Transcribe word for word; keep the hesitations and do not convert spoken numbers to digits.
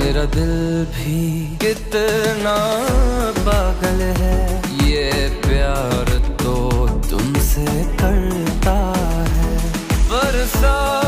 मेरा दिल भी कितना पागल है, ये प्यार तो तुमसे करता है। बरसा